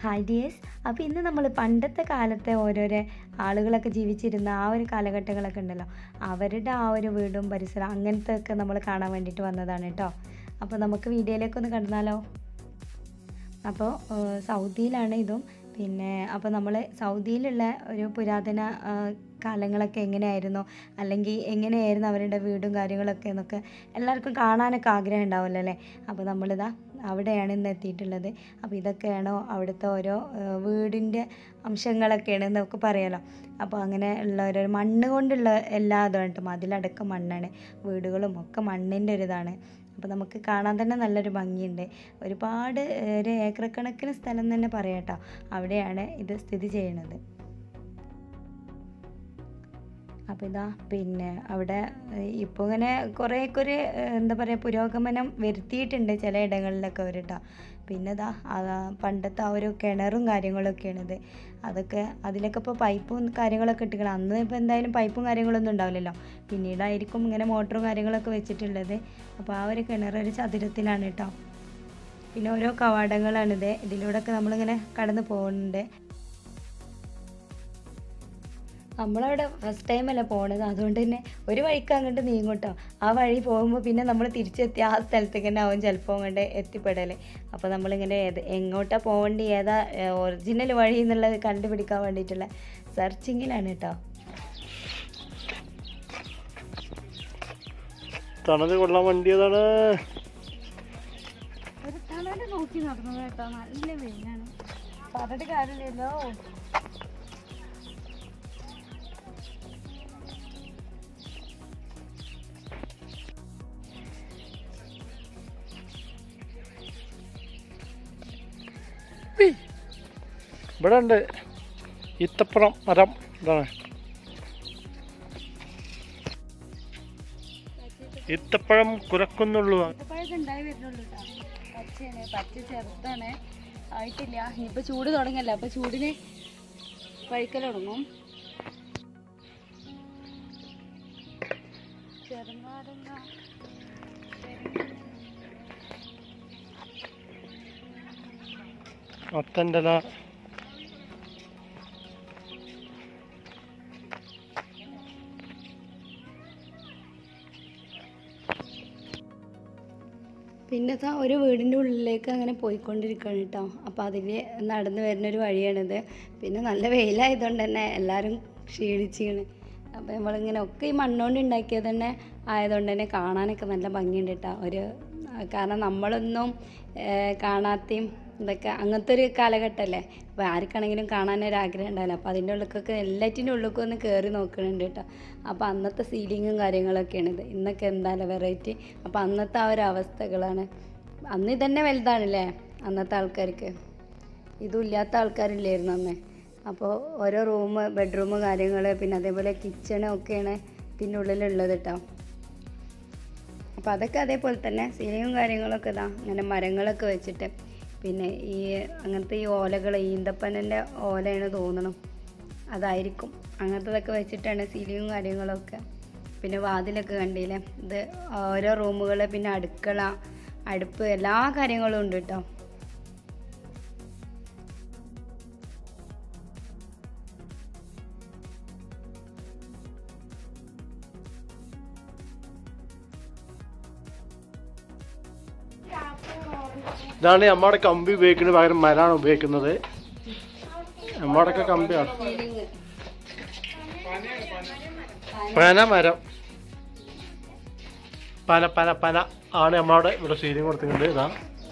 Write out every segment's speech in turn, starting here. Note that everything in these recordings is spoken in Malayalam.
Hi dears. അപ്പോൾ ഇന്ന് നമ്മൾ പണ്ടത്തെ കാലത്തെ ഓരോരോ ആളുകളൊക്കെ ജീവിച്ചിരുന്ന ആ ഒരു കാലഘട്ടങ്ങളൊക്കെ ഉണ്ടല്ലോ, അവരുടെ ആ ഒരു വീടും പരിസരം അങ്ങനത്തെ ഒക്കെ നമ്മൾ കാണാൻ വേണ്ടിയിട്ട് വന്നതാണ് കേട്ടോ. അപ്പോൾ നമുക്ക് വീഡിയോയിലേക്കൊന്ന് കടന്നാലോ. അപ്പോൾ സൗദിയിലാണ് ഇതും. പിന്നെ അപ്പോൾ നമ്മൾ സൗദിയിലുള്ള ഒരു പുരാതന കാലങ്ങളൊക്കെ എങ്ങനെയായിരുന്നു, അല്ലെങ്കിൽ എങ്ങനെയായിരുന്നു അവരുടെ വീടും കാര്യങ്ങളൊക്കെ എന്നൊക്കെ എല്ലാവർക്കും കാണാനൊക്കെ ആഗ്രഹം ഉണ്ടാവുമല്ലോ അല്ലേ. അപ്പോൾ നമ്മളിതാ അവിടെയാണ് ഇന്ന് എത്തിയിട്ടുള്ളത്. അപ്പോൾ ഇതൊക്കെയാണോ അവിടുത്തെ ഓരോ വീടിൻ്റെ അംശങ്ങളൊക്കെയാണ് നമുക്ക് പറയാമല്ലോ. അപ്പോൾ അങ്ങനെ ഉള്ള ഒരു മണ്ണ് കൊണ്ടുള്ള എല്ലാ ഇതാണ് കേട്ടോ. മതിലടക്കം മണ്ണാണ്, വീടുകളും ഒക്കെ മണ്ണിൻ്റെ ഒരു ഇതാണ്. അപ്പോൾ നമുക്ക് കാണാൻ തന്നെ നല്ലൊരു ഭംഗിയുണ്ട്. ഒരുപാട് ഒരു ഏക്കർ കണക്കിന് സ്ഥലം തന്നെ പറയാം കേട്ടോ. അവിടെയാണ് ഇത് സ്ഥിതി ചെയ്യുന്നത്. അപ്പോൾ ഇതാ പിന്നെ അവിടെ ഇപ്പോൾ ഇങ്ങനെ കുറേയൊക്കെ ഒരു എന്താ പറയുക പുരോഗമനം വരുത്തിയിട്ടുണ്ട് ചില ഇടങ്ങളിലൊക്കെ അവർ കേട്ടോ. പിന്നെ ഇതാ പണ്ടത്തെ ആ ഒരു കിണറും കാര്യങ്ങളൊക്കെയാണിത്. അതൊക്കെ അതിലൊക്കെ ഇപ്പോൾ പൈപ്പും കാര്യങ്ങളൊക്കെ ഇട്ടിക്കണം. അന്ന് ഇപ്പോൾ എന്തായാലും പൈപ്പും കാര്യങ്ങളൊന്നും ഉണ്ടാവില്ലല്ലോ, പിന്നീടായിരിക്കും ഇങ്ങനെ മോട്ടറും കാര്യങ്ങളൊക്കെ വെച്ചിട്ടുള്ളത്. അപ്പോൾ ആ ഒരു കിണർ ഒരു ചതുരത്തിലാണ് കേട്ടോ. പിന്നെ ഓരോ കവാടങ്ങളാണിത്. ഇതിലൂടെയൊക്കെ നമ്മളിങ്ങനെ കടന്ന് പോകുന്നുണ്ട്. നമ്മളവിടെ ഫസ്റ്റ് ടൈമല്ല പോണത്, അതുകൊണ്ട് തന്നെ ഒരു വഴിക്ക് അങ്ങോട്ട് നീങ്ങും കേട്ടോ. ആ വഴി പോകുമ്പോൾ പിന്നെ നമ്മൾ തിരിച്ചെത്തി ആ സ്ഥലത്തേക്ക് തന്നെ ആവും ചിലപ്പോൾ അങ്ങോട്ട് എത്തിപ്പെടൽ. അപ്പോൾ നമ്മളിങ്ങനെ എങ്ങോട്ടാണ് പോകേണ്ടി, ഏതാ ഒറിജിനൽ വഴി എന്നുള്ളത് കണ്ടുപിടിക്കാൻ വേണ്ടിയിട്ടുള്ള സെർച്ചിങ്ങിലാണ് കേട്ടോ. തണല് കൊള്ളാൻ വണ്ടി അതാണ്. ഒരു തണല് നോക്കി നടന്നത് കേട്ടോ. നല്ല വെയിലാണ്, പറഞ്ഞിട്ട് കാര്യമില്ലല്ലോ. ഇവിടെ ഉണ്ട് ഈത്തപ്പഴം മരം. ഇതാണ് ഈത്തപ്പഴം കുരക്കുന്നുള്ളൂ. ഈത്തപ്പഴമൊക്കെ ഉണ്ടായി വരുന്നുള്ളൂ കേട്ടോ. പച്ചയാണ്, പച്ച ചെറുതാണ്, ആയിട്ടില്ല. ഇനിയിപ്പോൾ ചൂട് തുടങ്ങല്ലോ, അപ്പോൾ ചൂടിന് പഴുക്കൽ തുടങ്ങും. ചെറുനാരങ്ങ മത്തൻ്റെ ഇല. പിന്നത്തെ ഒരു വീടിൻ്റെ ഉള്ളിലേക്ക് അങ്ങനെ പോയിക്കൊണ്ടിരിക്കുകയാണ് കേട്ടോ. അപ്പോൾ അതിൽ നടന്നു വരുന്നൊരു വഴിയാണിത്. പിന്നെ നല്ല വെയിലായതുകൊണ്ട് തന്നെ എല്ലാവരും ക്ഷീണിച്ചാണ്. അപ്പോൾ നമ്മളിങ്ങനെ ഒക്കെ ഈ മണ്ണുകൊണ്ട് ഉണ്ടാക്കിയത് തന്നെ ആയതുകൊണ്ട് തന്നെ കാണാനൊക്കെ നല്ല ഭംഗിയുണ്ട് കേട്ടോ. കാരണം നമ്മളൊന്നും കാണാത്തയും ഇതൊക്കെ അങ്ങനത്തെ ഒരു കാലഘട്ടമല്ലേ. അപ്പോൾ ആർക്കാണെങ്കിലും കാണാനൊരാഗ്രഹം ഉണ്ടാവില്ല. അപ്പോൾ അതിൻ്റെ ഉള്ളിലൊക്കെ എല്ലാറ്റിൻ്റെ ഉള്ളിലൊക്കെ ഒന്ന് കയറി നോക്കുന്നുണ്ട് കേട്ടോ. അപ്പോൾ അന്നത്തെ സീലിങ്ങും കാര്യങ്ങളൊക്കെയാണിത്. ഇന്നൊക്കെ എന്തായാലും വെറൈറ്റി. അപ്പോൾ അന്നത്തെ ആ ഒരു അവസ്ഥകളാണ്. അന്ന് ഇതന്നെ വലുതാണല്ലേ അന്നത്തെ ആൾക്കാർക്ക്. ഇതും ഇല്ലാത്ത ആൾക്കാരില്ലായിരുന്നു അന്ന്. അപ്പോൾ ഓരോ ബെഡ്റൂം കാര്യങ്ങൾ, പിന്നെ അതേപോലെ കിച്ചണും ഒക്കെയാണ് ഇതിൻ്റെ ഉള്ളിലുള്ളത് കേട്ടോ. അപ്പോൾ അതൊക്കെ അതേപോലെ തന്നെ സീലിങ്ങും കാര്യങ്ങളൊക്കെ ഇതാ അങ്ങനെ മരങ്ങളൊക്കെ വെച്ചിട്ട്, പിന്നെ ഈ അങ്ങനത്തെ ഈ ഓലകൾ, ഈന്തപ്പനൻ്റെ ഓലയാണ് തോന്നണം, അതായിരിക്കും. അങ്ങനത്തതൊക്കെ വെച്ചിട്ടാണ് സീലിങ്ങും കാര്യങ്ങളൊക്കെ. പിന്നെ വാതിലൊക്കെ കണ്ടില്ലേ, ഇത് ഓരോ റൂമുകൾ, പിന്നെ അടുക്കള, അടുപ്പ്, എല്ലാ കാര്യങ്ങളും ഉണ്ട് കേട്ടോ. ഇതാണ് നമ്മുടെ കമ്പി ഉപയോഗിക്കുന്നത്, പകരം മരമാണ് ഉപയോഗിക്കുന്നത്. നമ്മുടെയൊക്കെ കമ്പിയാണ് മരം. പല ആണ് നമ്മളവിടെ ഇവിടെ സീലിംഗ് കൊടുത്തിട്ടുണ്ട്. ഇതാ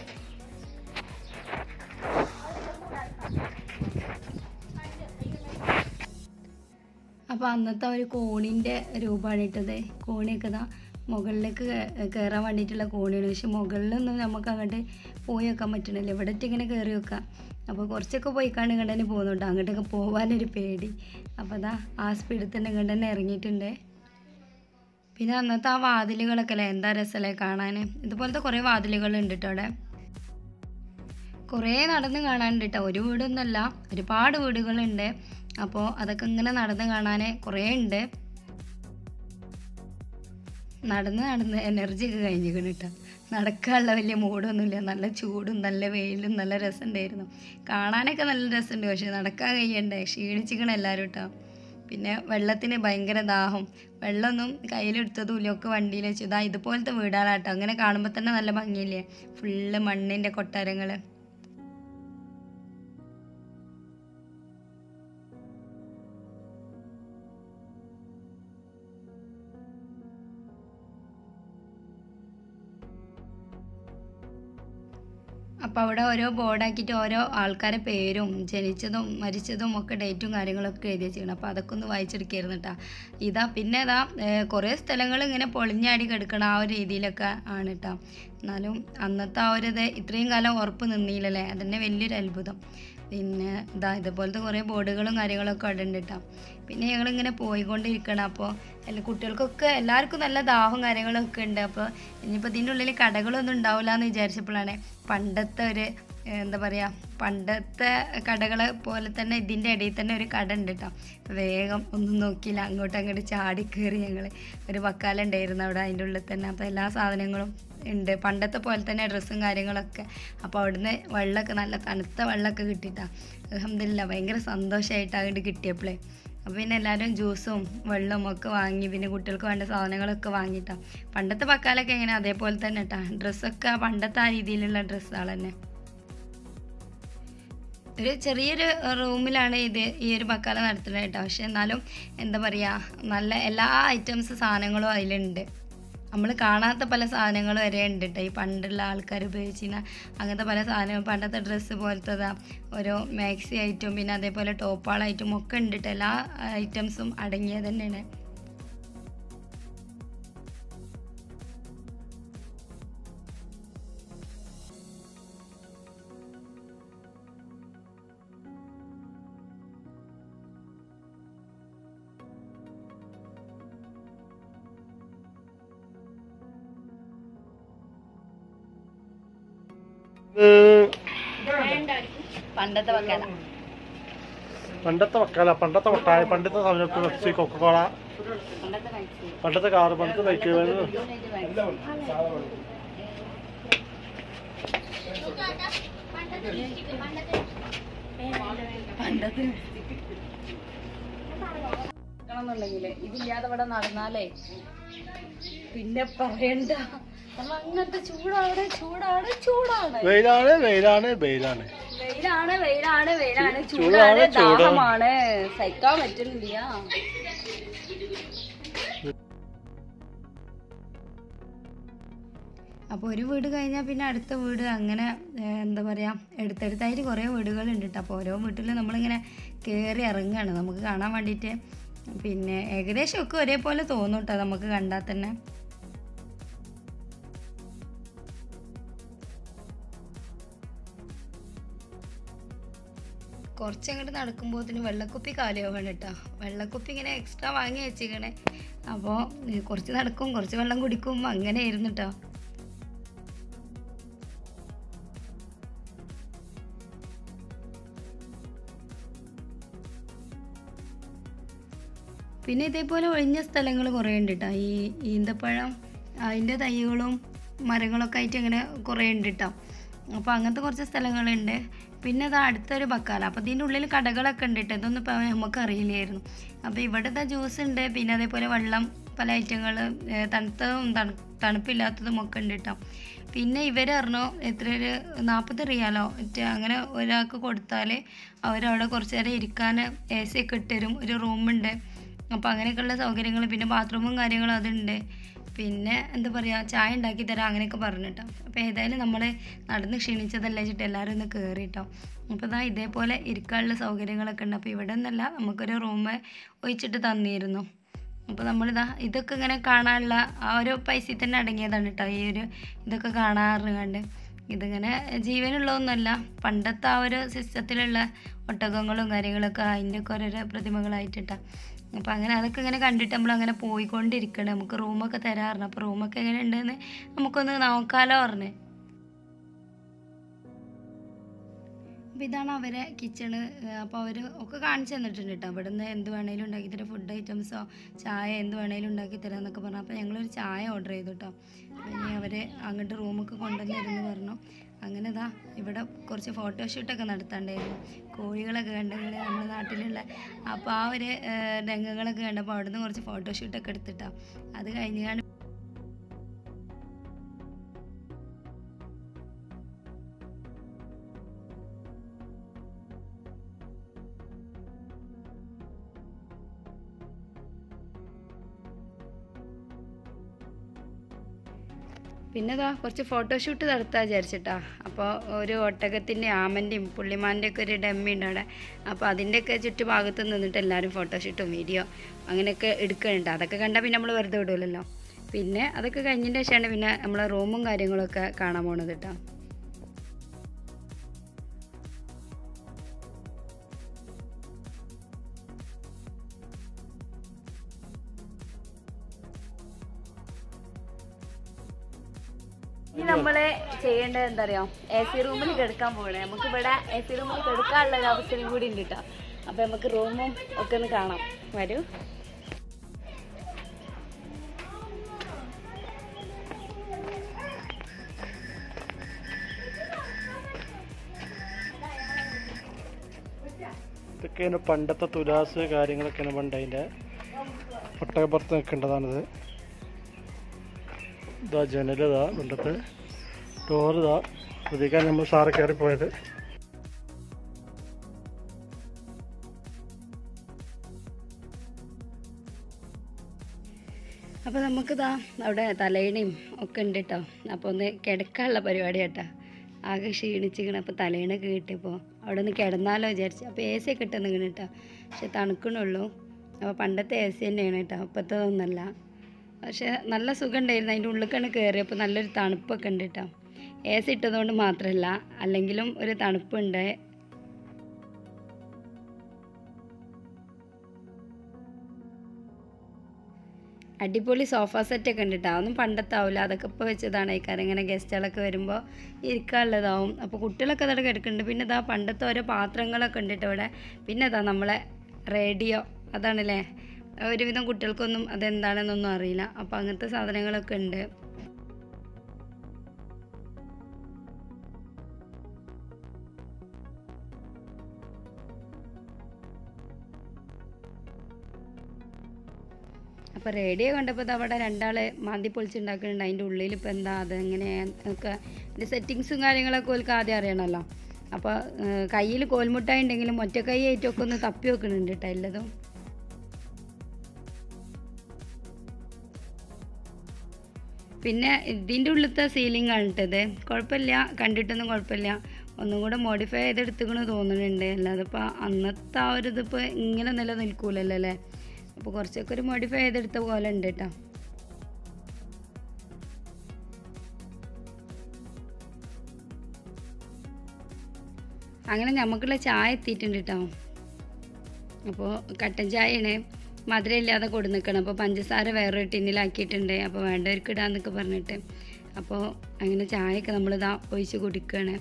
അപ്പോൾ അന്നത്തെ ഒരു കോണിൻ്റെ രൂപമാണ് ഇട്ടത്. കോണിയൊക്കെ ഇതാ മുകളിലേക്ക് കയറാൻ വേണ്ടിയിട്ടുള്ള കോണിയാണ്. പക്ഷെ മുകളിലൊന്നും നമുക്ക് അങ്ങോട്ട് പോയി വെക്കാൻ പറ്റണില്ല. ഇവിടെ ഇങ്ങനെ കയറി വെക്കാം. അപ്പോൾ കുറച്ചൊക്കെ പോയിക്കാണ്ട് ഇങ്ങോട്ട് തന്നെ പോകുന്നുണ്ട്. അങ്ങോട്ടൊക്കെ പോകാനൊരു പേടി. അപ്പോൾ അതാ ആ സ്പീഡിൽ തന്നെ ഇങ്ങോട്ട് തന്നെ ഇറങ്ങിയിട്ടുണ്ട്. പിന്നെ അന്നത്തെ ആ വാതിലുകളൊക്കെ അല്ലേ, എന്താ രസമല്ലേ കാണാൻ. ഇതുപോലത്തെ കുറേ വാതിലുകളുണ്ട് കേട്ടോ അവിടെ. കുറേ നടന്ന് കാണാനുണ്ട് കേട്ടോ. ഒരു വീടൊന്നുമല്ല, ഒരുപാട് വീടുകളുണ്ട്. അപ്പോൾ അതൊക്കെ ഇങ്ങനെ നടന്ന് കാണാൻ കുറേ ഉണ്ട്. നടന്ന് എനർജി ഒക്കെ കഴിഞ്ഞിരിക്കണം കേട്ടോ. നടക്കാനുള്ള വലിയ മൂടൊന്നുമില്ല. നല്ല ചൂടും നല്ല വെയിലും നല്ല രസമുണ്ടായിരുന്നു. കാണാനൊക്കെ നല്ല രസമുണ്ട്, പക്ഷേ നടക്കാൻ കഴിയണ്ടേ, ക്ഷീണിച്ചിക്കണം എല്ലാവരും കേട്ടോ. പിന്നെ വെള്ളത്തിന് ഭയങ്കര ദാഹം, വെള്ളമൊന്നും കയ്യിലെടുത്തതുമില്ല, ഒക്കെ വണ്ടിയിൽ വെച്ചു. ഇതുപോലത്തെ വീടുകളാട്ടോ, അങ്ങനെ കാണുമ്പോൾ തന്നെ നല്ല ഭംഗിയില്ലേ, ഫുള്ള് മണ്ണിൻ്റെ കൊട്ടാരങ്ങൾ. അപ്പോൾ അവിടെ ഓരോ ബോർഡാക്കിയിട്ട് ഓരോ ആൾക്കാരെ പേരും ജനിച്ചതും മരിച്ചതും ഒക്കെ ഡേറ്റും കാര്യങ്ങളൊക്കെ എഴുതി വെച്ചിരിക്കണം. അപ്പോൾ അതൊക്കെ ഒന്ന് വായിച്ചെടുക്കായിരുന്നു കേട്ടോ. പിന്നെ കുറേ സ്ഥലങ്ങൾ ഇങ്ങനെ പൊളിഞ്ഞാടി കിടക്കണം, ആ ഒരു രീതിയിലൊക്കെ ആണ് കേട്ടോ. എന്നാലും അന്നത്തെ ആ ഒരു ഇത്രയും കാലം ഉറപ്പ് നിന്നില്ലല്ലേ, അതന്നെ വലിയൊരു അത്ഭുതം. പിന്നെ ഇതുപോലത്തെ കുറേ ബോർഡുകളും കാര്യങ്ങളൊക്കെ അവിടെ ഉണ്ട് കേട്ടോ. പിന്നെ ഞങ്ങളിങ്ങനെ പോയിക്കൊണ്ടിരിക്കണം. അപ്പോൾ കുട്ടികൾക്കൊക്കെ എല്ലാവർക്കും നല്ല ദാഹവും കാര്യങ്ങളൊക്കെ ഉണ്ട്. അപ്പോൾ ഇനിയിപ്പോൾ ഇതിൻ്റെ ഉള്ളിൽ കടകളൊന്നും ഉണ്ടാവില്ല എന്ന് വിചാരിച്ചപ്പോഴാണ് പണ്ടത്തെ ഒരു എന്താ പറയുക, പണ്ടത്തെ കടകളെ പോലെ തന്നെ ഇതിൻ്റെ ഇടയിൽ തന്നെ ഒരു കട ഉണ്ട് കേട്ടോ. വേഗം ഒന്നും നോക്കിയില്ല, അങ്ങോട്ട് ചാടി കയറി ഞങ്ങൾ. ഒരു ബക്കാല ഉണ്ടായിരുന്നു അവിടെ, അതിൻ്റെ ഉള്ളിൽ തന്നെ. അപ്പോൾ എല്ലാ സാധനങ്ങളും ഉണ്ട്, പണ്ടത്തെ പോലെ തന്നെ ഡ്രസ്സും കാര്യങ്ങളൊക്കെ. അപ്പോൾ അവിടുന്ന് വെള്ളമൊക്കെ നല്ല തണുത്ത വെള്ളമൊക്കെ കിട്ടിയിട്ടാണ്. അൽഹംദുലില്ലാ ഭയങ്കര സന്തോഷമായിട്ട് അങ്ങോട്ട് കിട്ടിയപ്പോഴേ. അപ്പോൾ പിന്നെ എല്ലാവരും ജ്യൂസും വെള്ളവും ഒക്കെ വാങ്ങി, പിന്നെ കുട്ടികൾക്ക് വേണ്ട സാധനങ്ങളൊക്കെ വാങ്ങിയിട്ടാണ്. പണ്ടത്തെ ബക്കാലൊക്കെ എങ്ങനെ അതേപോലെ തന്നെ കേട്ടോ, ഡ്രസ്സൊക്കെ പണ്ടത്തെ ആ രീതിയിലുള്ള ഡ്രസ്സുകൾ തന്നെ. ഒരു ചെറിയൊരു റൂമിലാണ് ഈ ഒരു ബക്കാല നടത്തുന്നത് കേട്ടോ. പക്ഷെ എന്നാലും എന്താ പറയുക, നല്ല എല്ലാ ഐറ്റംസ് സാധനങ്ങളും അതിലുണ്ട്. നമ്മൾ കാണാത്ത പല സാധനങ്ങൾ വരെ ഉണ്ട് കേട്ടോ. ഈ പണ്ടുള്ള ആൾക്കാർ ഉപയോഗിച്ചിരുന്ന അങ്ങനത്തെ പല സാധനങ്ങളും, പണ്ടത്തെ ഡ്രസ്സ് പോലത്തെ ഓരോ മാക്സി ഐറ്റവും പിന്നെ അതേപോലെ ടോപ്പാളായിട്ടും ഒക്കെ ഉണ്ട് കേട്ടോ. എല്ലാ ഐറ്റംസും അടങ്ങിയത് തന്നെയാണ്. പണ്ടത്തെ ബക്കാല, പണ്ടത്തെ മിഠായി, പണ്ടത്തെ സമയത്ത് പെപ്സി, കൊക്കക്കോള, പണ്ടത്തെ കാറ്, പണ്ടത്തെ ബൈക്ക്. ഇതില്ലാതെ ഇവിടെ നടന്നാലേ പിന്നെ പറയണ്ട, അങ്ങനത്തെ ചൂടാണ് ചൂടാണ് ചൂടാണ്, വെയിലാണ് വെയിലാണ് വെയിലാണ് വെയിലാണ് വെയിലാണ് വെയിലാണ്, ചൂടാണ് ദാഹമാണ്, സഹിക്കാൻ പറ്റുന്നില്ല. അപ്പോൾ ഒരു വീട് കഴിഞ്ഞാൽ പിന്നെ അടുത്ത വീട്, അങ്ങനെ എന്താ പറയുക, എടുത്തടുത്തായിട്ട് കുറേ വീടുകളുണ്ട് കേട്ടോ. അപ്പോൾ ഓരോ വീട്ടിലും നമ്മളിങ്ങനെ കയറി ഇറങ്ങുകയാണ് നമുക്ക് കാണാൻ വേണ്ടിയിട്ട്. പിന്നെ ഏകദേശം ഒക്കെ ഒരേപോലെ തോന്നും കേട്ടോ നമുക്ക് കണ്ടാൽ തന്നെ. കുറച്ചങ്ങോട്ട് നടക്കുമ്പോഴത്തേന് വെള്ളക്കുപ്പി കാലിയാവാണ് കേട്ടോ. വെള്ളക്കുപ്പി ഇങ്ങനെ എക്സ്ട്രാ വാങ്ങി വെച്ചിരിക്കണേ. അപ്പോൾ കുറച്ച് നടക്കും, കുറച്ച് വെള്ളം കുടിക്കും, അങ്ങനെ ആയിരുന്നു കേട്ടോ. പിന്നെ ഇതേപോലെ ഒഴിഞ്ഞ സ്ഥലങ്ങൾ കുറേ ഉണ്ട് കേട്ടോ. ഈ ഈന്തപ്പഴം അതിൻ്റെ തൈകളും മരങ്ങളൊക്കെ ആയിട്ട് അങ്ങനെ കുറേ ഉണ്ട് കേട്ടോ. അപ്പോൾ അങ്ങനത്തെ കുറച്ച് സ്ഥലങ്ങളുണ്ട്. പിന്നെ അത് അടുത്തൊരു ബക്കാല, അപ്പോൾ ഇതിൻ്റെ ഉള്ളിൽ കടകളൊക്കെ ഉണ്ട് കേട്ടോ. ഇതൊന്നും ഇപ്പോൾ നമുക്ക് അറിയില്ലായിരുന്നു. അപ്പോൾ ഇവിടുത്തെ ജ്യൂസ് ഉണ്ട്, പിന്നെ അതേപോലെ വെള്ളം, പല ഐറ്റങ്ങൾ, തണുത്തതും തണുപ്പില്ലാത്തതും ഒക്കെ ഉണ്ട് കേട്ടോ. പിന്നെ ഇവർ പറഞ്ഞു എത്ര ഒരു 40 റിയാലോ അങ്ങനെ ഒരാൾക്ക് കൊടുത്താൽ അവരവിടെ കുറച്ച് നേരം ഇരിക്കാൻ AC ഒക്കെ ഇട്ടുതരും, ഒരു റൂമുണ്ട്. അപ്പോൾ അങ്ങനെയൊക്കെയുള്ള സൗകര്യങ്ങൾ, പിന്നെ ബാത്റൂമും കാര്യങ്ങളും അതുണ്ട്. പിന്നെ എന്താ പറയുക, ചായ ഉണ്ടാക്കി തരാം അങ്ങനെയൊക്കെ പറഞ്ഞിട്ടോ. അപ്പോൾ ഏതായാലും നമ്മൾ നടന്ന് ക്ഷീണിച്ചതല്ലേ വെച്ചിട്ട് എല്ലാവരും ഒന്ന് കയറിയിട്ടോ. അപ്പോൾ ഇതേപോലെ ഇരിക്കാനുള്ള സൗകര്യങ്ങളൊക്കെ ഉണ്ട്. അപ്പോൾ ഇവിടെ നിന്നല്ല, നമുക്കൊരു റൂം ഒഴിച്ചിട്ട് തന്നിരുന്നു. അപ്പോൾ ഇതൊക്കെ ഇങ്ങനെ കാണാനുള്ള ആ ഒരു പൈസയിൽ തന്നെ അടങ്ങിയതാണ് കേട്ടോ. ഈ ഒരു ഇതൊക്കെ കാണാറുണ്ട്. ഇതിങ്ങനെ ജീവനുള്ളതൊന്നുമല്ല, പണ്ടത്തെ ആ ഒരു സിസ്റ്റത്തിലുള്ള ഒട്ടകങ്ങളും കാര്യങ്ങളൊക്കെ അതിൻ്റെയൊക്കെ ഓരോരോ പ്രതിമകളായിട്ടാണ്. അപ്പോൾ അങ്ങനെ അതൊക്കെ ഇങ്ങനെ കണ്ടിട്ട് നമ്മളങ്ങനെ പോയിക്കൊണ്ടിരിക്കണം. നമുക്ക് റൂമൊക്കെ തരാറുണ്ട്. അപ്പോൾ റൂമൊക്കെ എങ്ങനെ ഉണ്ടെന്ന് നമുക്കൊന്ന് നോക്കാമല്ലോ പറഞ്ഞ്. അപ്പോൾ ഇതാണ് അവരെ കിച്ചണ്. അപ്പോൾ അവർ ഒക്കെ കാണിച്ചു തന്നിട്ടുണ്ട് കേട്ടോ. അവിടെ നിന്ന് എന്ത് വേണേലും ഉണ്ടാക്കി തരാം, ഫുഡ് ഐറ്റംസോ ചായ എന്ത് വേണേലും ഉണ്ടാക്കി തരാം എന്നൊക്കെ പറഞ്ഞു. അപ്പോൾ ഞങ്ങളൊരു ചായ ഓർഡർ ചെയ്തു കേട്ടോ. അപ്പോൾ ഇനി അവർ അങ്ങോട്ട് റൂമൊക്കെ കൊണ്ടുവന്നിരുന്നു പറഞ്ഞു. അങ്ങനെ ഇതാ ഇവിടെ കുറച്ച് ഫോട്ടോഷൂട്ടൊക്കെ നടത്താണ്ടായിരുന്നു. കോഴികളൊക്കെ കണ്ടെങ്കിൽ നമ്മുടെ നാട്ടിലുള്ള അപ്പോൾ ആ ഒരു രംഗങ്ങളൊക്കെ കണ്ടപ്പോൾ അവിടെ നിന്ന് കുറച്ച് ഫോട്ടോഷൂട്ടൊക്കെ എടുത്തിട്ടോ. അത് കഴിഞ്ഞാണ് പിന്നെ ഇതാ കുറച്ച് ഫോട്ടോഷൂട്ട് നടത്താൻ വിചാരിച്ചിട്ടാ. അപ്പോൾ ഒരു ഒട്ടകത്തിൻ്റെ ആമൻ്റെയും പുള്ളിമാൻ്റെ ഒക്കെ ഒരു ഡമ്മി ഉണ്ട് അവിടെ. അപ്പോൾ അതിൻ്റെയൊക്കെ ചുറ്റുഭാഗത്ത് നിന്നിട്ട് എല്ലാവരും ഫോട്ടോഷൂട്ടും വീഡിയോ അങ്ങനെയൊക്കെ എടുക്കുന്നുണ്ട്. അതൊക്കെ കണ്ടാൽ പിന്നെ നമ്മൾ വെറുതെ വിടുമല്ലോ. പിന്നെ അതൊക്കെ കഴിഞ്ഞതിൻ്റെ ശേഷമാണ് പിന്നെ നമ്മളെ റൂമും കാര്യങ്ങളൊക്കെ കാണാൻ പോണത് കേട്ടോ. ഇനി നമ്മള് ചെയ്യേണ്ടത് എന്താ അറിയോ, AC റൂമിൽ കിടക്കാൻ പോകണേ. നമുക്ക് ഇവിടെ AC റൂമിൽ കിടക്കാനുള്ള ഒരു അവസരം കൂടി ഉണ്ട് കേട്ടോ. അപ്പൊ നമുക്ക് റൂമും ഒക്കെ ഒന്ന് കാണാം. വരൂ. ഇതൊക്കെയാണ് പണ്ടത്തെ തുലാസ് കാര്യങ്ങളൊക്കെയാണ് പണ്ട് അതിൻ്റെ ഒട്ടകപ്പുറത്ത് നിൽക്കേണ്ടതാണിത്. ഇതാ ജനലിതാ പണ്ടത്തെ ഡോറിതാ ശ്രദ്ധിക്കാൻ നമ്മൾ സാറ് കയറിപ്പോയത്. അപ്പോൾ നമുക്കിതാ അവിടെ തലയിണയും ഒക്കെ ഉണ്ട് കേട്ടോ. അപ്പോൾ ഒന്ന് കിടക്കാനുള്ള പരിപാടി കേട്ടോ. ആകെ ക്ഷീണിച്ചിക്കണം. അപ്പോൾ തലയിണൊക്കെ കിട്ടിയപ്പോൾ അവിടെ ഒന്ന് കിടന്നാലോ വിചാരിച്ചു. അപ്പോൾ AC ഒക്കെ ഇട്ട് നിൽക്കണം കേട്ടോ. പക്ഷെ തണുക്കണുള്ളൂ. അപ്പോൾ പണ്ടത്തെ AC തന്നെയാണ് കേട്ടോ, ഇപ്പോഴത്തെ ഒന്നല്ല. പക്ഷെ നല്ല സുഖം ഉണ്ടായിരുന്നു. അതിൻ്റെ ഉള്ളിലേക്കാണ് കയറിയപ്പോൾ നല്ലൊരു തണുപ്പൊക്കെ ഉണ്ട് കേട്ടോ. AC ഇട്ടതുകൊണ്ട് മാത്രമല്ല, അല്ലെങ്കിലും ഒരു തണുപ്പുണ്ട്. അടിപൊളി സോഫ സെറ്റൊക്കെ ഉണ്ട് കേട്ടോ. അതൊന്നും പണ്ടത്താവില്ല, അതൊക്കെ ഇപ്പോൾ വെച്ചതാണ്. ഈ കാര്യം ഇങ്ങനെ ഗസ്റ്റുകളൊക്കെ വരുമ്പോൾ ഇരിക്കാനുള്ളതാവും. അപ്പോൾ കുട്ടികളൊക്കെ അതവിടെ കിടക്കുന്നുണ്ട്. പിന്നെ ഇതാ പണ്ടത്തെ ഓരോ പാത്രങ്ങളൊക്കെ ഉണ്ട് കേട്ടോ ഇവിടെ. പിന്നെ ഇതാ നമ്മളെ റേഡിയോ, അതാണല്ലേ. ഒരുവിധം കുട്ടികൾക്കൊന്നും അതെന്താണെന്നൊന്നും അറിയില്ല. അപ്പോൾ അങ്ങനത്തെ സാധനങ്ങളൊക്കെ ഉണ്ട്. അപ്പോൾ റേഡിയോ കണ്ടപ്പോൾ അവിടെ രണ്ടാൾ മാന്തി പൊളിച്ചുണ്ടാക്കുന്നുണ്ട്. അതിൻ്റെ ഉള്ളിൽ ഇപ്പോൾ എന്താ അതെങ്ങനെയൊക്കെ ഇതിൻ്റെ സെറ്റിങ്സും കാര്യങ്ങളൊക്കെ ഓൽക്ക് ആദ്യം അറിയണമല്ലോ. അപ്പോൾ കയ്യിൽ കോൽമുട്ടായി ഉണ്ടെങ്കിലും ഒറ്റ കൈ ആയിട്ടൊക്കെ ഒന്ന് തപ്പി വെക്കുന്നുണ്ട് കേട്ടോ എല്ലതും. പിന്നെ ഇതിൻ്റെ ഉള്ളിലത്തെ സീലിംഗ് ആണ് ഇട്ടത്. കുഴപ്പമില്ല, കണ്ടിട്ടൊന്നും കുഴപ്പമില്ല. ഒന്നും കൂടെ മോഡിഫൈ ചെയ്തെടുത്തുക്കണമെന്ന് തോന്നുന്നുണ്ട്. അല്ലാതെ ഇപ്പോൾ അന്നത്തെ ആ ഒരു ഇതിപ്പോൾ ഇങ്ങനെ നിലനിൽക്കൂലല്ലോ അല്ലേ. അപ്പോൾ കുറച്ചൊക്കെ ഒരു മോഡിഫൈ ചെയ്തെടുത്ത പോലെ ഉണ്ട് കേട്ടോ. അങ്ങനെ നമുക്കുള്ള ചായ എത്തിയിട്ടുണ്ട് കേട്ടോ. അപ്പോൾ കട്ടൻ ചായയാണ്, മധുരം ഇല്ലാതെ കൊടു നിൽക്കണം. അപ്പോൾ പഞ്ചസാര വേറൊരു ടിന്നിലാക്കിയിട്ടുണ്ട്. അപ്പോൾ വേണ്ടവർക്ക് ഇടാന്നൊക്കെ പറഞ്ഞിട്ട് അപ്പോൾ അങ്ങനെ ചായയൊക്കെ നമ്മളിതാ ഒഴിച്ച് കുടിക്കുകയാണ്.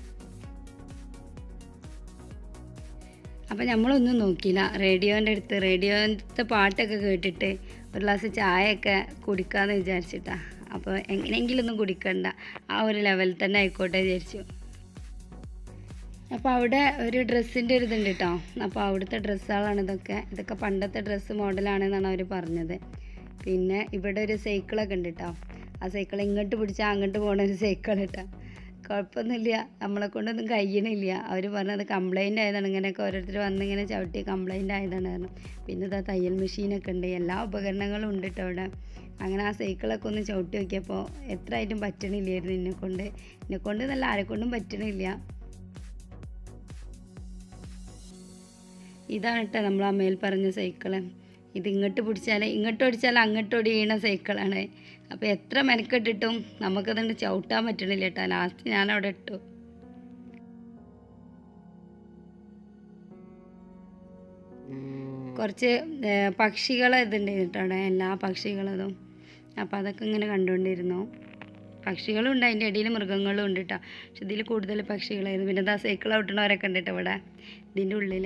അപ്പോൾ നമ്മളൊന്നും നോക്കിയില്ല. റേഡിയോൻ്റെ പാട്ടൊക്കെ കേട്ടിട്ട് ഒരു ഗ്ലാസ് ചായയൊക്കെ കുടിക്കാമെന്ന് വിചാരിച്ചിട്ടാണ്. അപ്പോൾ എങ്ങനെയെങ്കിലും ഒന്നും കുടിക്കണ്ട, ആ ഒരു ലെവലിൽ തന്നെ ആയിക്കോട്ടെ വിചാരിച്ചു. അപ്പോൾ അവിടെ ഒരു ഡ്രസ്സിൻ്റെ ഒരു ഇതുണ്ട് കേട്ടോ. അപ്പോൾ അവിടുത്തെ ഡ്രസ്സുകളാണ് ഇതൊക്കെ പണ്ടത്തെ ഡ്രസ്സ് മോഡലാണെന്നാണ് അവർ പറഞ്ഞത്. പിന്നെ ഇവിടെ ഒരു സൈക്കിളൊക്കെ ഉണ്ട് കേട്ടോ. ആ സൈക്കിൾ ഇങ്ങോട്ട് പിടിച്ചാൽ അങ്ങോട്ട് പോകുന്ന ഒരു സൈക്കിൾ കേട്ടോ. കുഴപ്പമൊന്നുമില്ല, നമ്മളെ കൊണ്ടൊന്നും കഴിയണില്ല. അവർ പറഞ്ഞത് കംപ്ലൈൻ്റ് ആയതാണ്. ഇങ്ങനെയൊക്കെ ഓരോരുത്തർ വന്നിങ്ങനെ ചവിട്ടി കംപ്ലൈൻ്റ് ആയതാണ് പറഞ്ഞു. പിന്നെ ഇതാ തയ്യൽ മെഷീനൊക്കെ ഉണ്ട്, എല്ലാ ഉപകരണങ്ങളും ഉണ്ട് കേട്ടോ അവിടെ. അങ്ങനെ ആ സൈക്കിളൊക്കെ ഒന്ന് ചവിട്ടി നോക്കിയപ്പോൾ എത്ര ആയിട്ടും പറ്റണില്ലായിരുന്നു എന്നെക്കൊണ്ട് നല്ല ആരെക്കൊണ്ടും പറ്റണില്ല. ഇതാണ് കേട്ടോ നമ്മൾ ആ മേൽ പറഞ്ഞ സൈക്കിള്. ഇത് ഇങ്ങോട്ട് പിടിച്ചാൽ ഇങ്ങോട്ട് ഓടിച്ചാൽ അങ്ങോട്ട് ഓടിയണ സൈക്കിളാണ്. അപ്പോൾ എത്ര മെനക്കെട്ടിട്ടും നമുക്കതുകൊണ്ട് ചവിട്ടാൻ പറ്റണില്ല കേട്ടോ. ലാസ്റ്റ് ഞാനവിടെ ഇട്ടു. കുറച്ച് പക്ഷികളെ ഇതുണ്ടായിരുന്നു കേട്ടോ അവിടെ, എല്ലാ പക്ഷികളതും. അപ്പോൾ അതൊക്കെ ഇങ്ങനെ കണ്ടുകൊണ്ടിരുന്നു. പക്ഷികളും ഉണ്ട്, അതിൻ്റെ ഇടയിൽ മൃഗങ്ങളും ഉണ്ട് കേട്ടോ. പക്ഷെ ഇതിൽ കൂടുതൽ പക്ഷികളായിരുന്നു. പിന്നെ എന്താ സൈക്കിൾ ഔട്ടണവരൊക്കെ ഉണ്ട് കേട്ടോ ഇവിടെ ഇതിൻ്റെ ഉള്ളിൽ.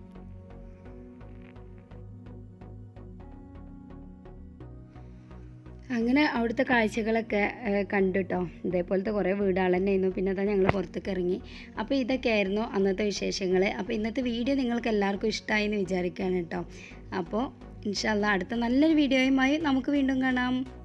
അങ്ങനെ അവിടുത്തെ കാഴ്ചകളൊക്കെ കണ്ടു കേട്ടോ. ഇതേപോലത്തെ കുറേ വീടുകൾ തന്നെയായിരുന്നു. പിന്നെ അതാ ഞങ്ങൾ പുറത്തേക്ക് ഇറങ്ങി. അപ്പോൾ ഇതൊക്കെയായിരുന്നു അന്നത്തെ വിശേഷങ്ങൾ. അപ്പോൾ ഇന്നത്തെ വീഡിയോ നിങ്ങൾക്ക് എല്ലാവർക്കും ഇഷ്ടമായി എന്ന് വിചാരിക്കുകയാണ് കേട്ടോ. അപ്പോൾ ഇൻഷാ അല്ലാഹ് അടുത്ത നല്ലൊരു വീഡിയോയുമായി നമുക്ക് വീണ്ടും കാണാം.